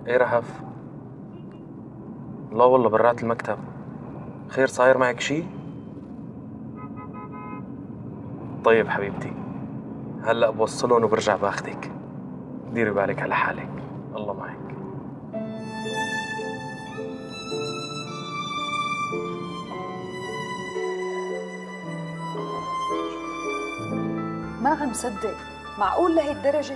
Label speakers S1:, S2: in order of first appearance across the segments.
S1: ايه رهف؟ لا والله برات المكتب. خير صاير معك شي؟ طيب حبيبتي، هلأ بوصلهم وبرجع باخدك. ديري بالك على حالك، الله معك.
S2: ما عم صدق، معقول لهي الدرجة؟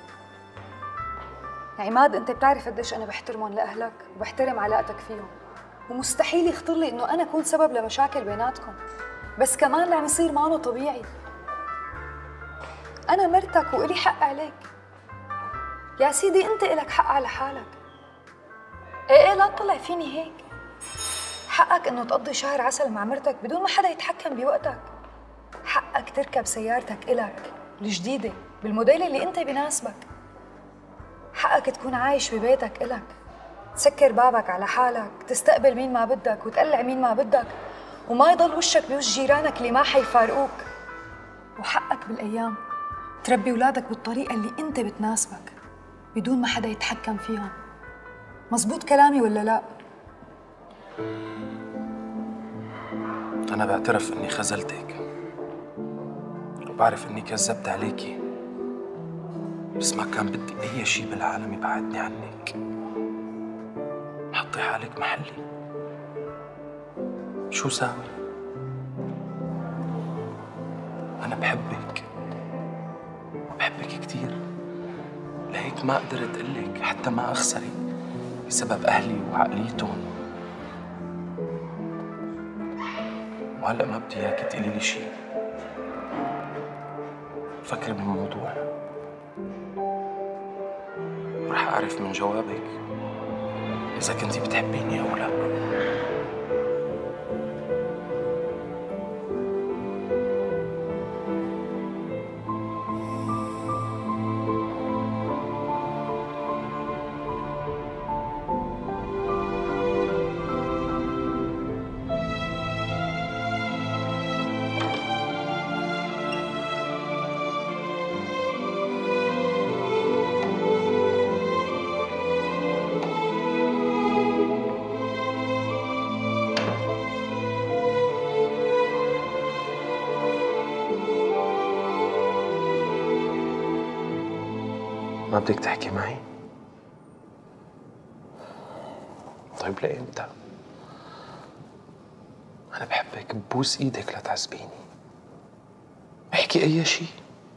S2: عماد انت بتعرف قديش انا بحترمهم لاهلك وبحترم علاقتك فيهم، ومستحيل يخطر لي انه انا اكون سبب لمشاكل بيناتكم، بس كمان اللي عم يصير معه طبيعي. انا مرتك وإلي حق عليك. يا سيدي انت إلك حق على حالك. ايه لا تطلع فيني هيك. حقك انه تقضي شهر عسل مع مرتك بدون ما حدا يتحكم بوقتك. حقك تركب سيارتك إلك الجديدة بالموديل اللي انت بيناسبك. حقك تكون عايش ببيتك إلك، تسكر بابك على حالك، تستقبل مين ما بدك وتقلع مين ما بدك، وما يضل وشك بوش جيرانك اللي ما حيفارقوك. وحقك بالأيام تربي أولادك بالطريقة اللي انت بتناسبك بدون ما حدا يتحكم فيهم. مزبوط كلامي ولا لا؟
S1: أنا بعترف إني خذلتك وبعرف إني كذبت عليكي، بس ما كان بدي أي شي بالعالم يبعدني عنك. حطي حالك محلي، شو ساوي؟ أنا بحبك وبحبك كتير، لهيك ما قدرت أقلك حتى ما أخسرك بسبب أهلي وعقليتهم. وهلأ ما بدي إياكي تقولي لي شي. فكري بالموضوع ورح أعرف من جوابك إذا كنتي بتحبيني أو لا. ما بدك تحكي معي؟ طيب لإمتى؟ أنا بحبك، ببوس إيدك لا تعذبيني. احكي أي شي.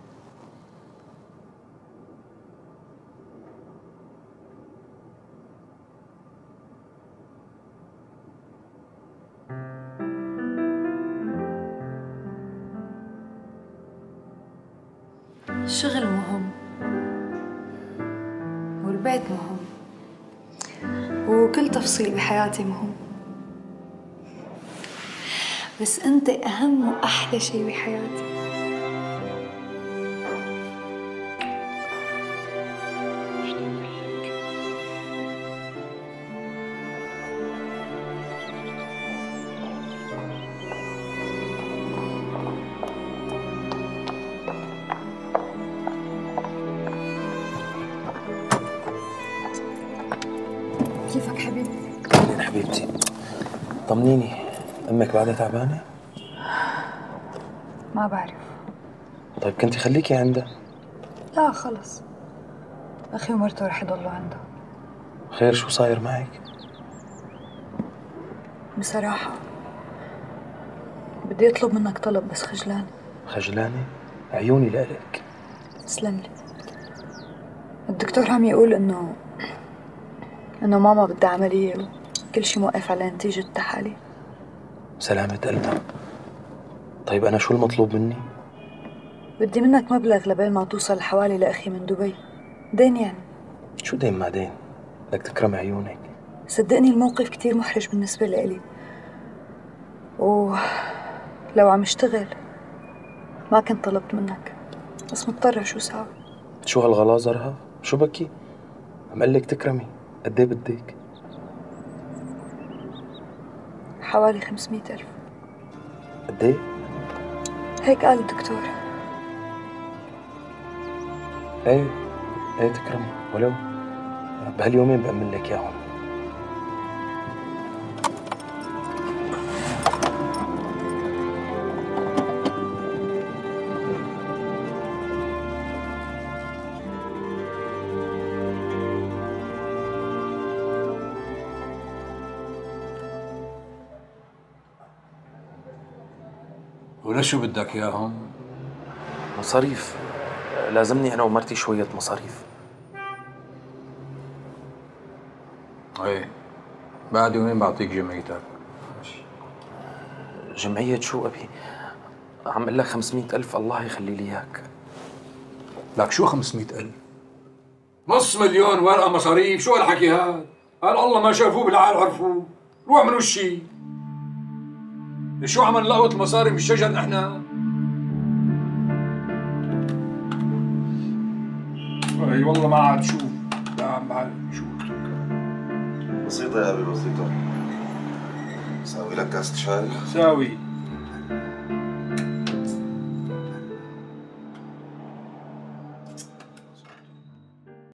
S2: الشغل مهم والبيت مهم وكل تفصيل بحياتي مهم، بس أنت أهم وأحلى شيء بحياتي. كيفك حبيبي؟
S1: أهلين حبيبتي، طمنيني، أمك بعدها تعبانة؟
S2: ما بعرف.
S1: طيب كنتي خليكي عندها.
S2: لا خلص، أخي ومرته رح يضلوا عندها.
S1: خير شو صاير معك؟
S2: بصراحة بدي أطلب منك طلب بس خجلانة.
S1: خجلانة؟ عيوني لإلك.
S2: تسلم لي. الدكتور عم يقول إنه ماما بدها عملية وكل شي موقف على نتيجة التحاليل.
S1: سلامة قلبها. طيب أنا شو المطلوب مني؟
S2: بدي منك مبلغ لبين ما توصل حوالي لأخي من دبي. دين يعني.
S1: شو دين ما دين؟ بدك تكرم عيونك.
S2: صدقني الموقف كتير محرج بالنسبة لإلي، ولو عم اشتغل ما كنت طلبت منك، بس مضطرة شو ساوي؟
S1: شو هالغلاظة رهف؟ شو بكي؟ عم قلك تكرمي، قد ايه بدك؟
S2: حوالي 500,000.
S1: قد ايه؟
S2: هيك قال الدكتور.
S1: ايه تكرمي، ولو بهاليومين بأمن لك إياهم.
S3: ولشو بدك اياهم؟
S1: مصاريف، لازمني أنا ومرتي شوية مصاريف.
S3: ايه، بعد يومين بعطيك جمعيتك.
S1: جمعية شو أبي؟ عم أقول لك 500,000 الله يخلي لي إياك.
S3: لك شو 500,000؟ نص مليون ورقة مصاريف، شو هالحكي هاد؟ قال الله ما شافوه بالعال عرفوه، روح من وشي. شو عمل لقوة المصاري من الشجر نحن؟ اي والله ما عاد شوف، لا عم بعلم شو
S4: بسيطة يا أبي بسيطة. ساوي لك كاسة شاي؟
S3: ساوي.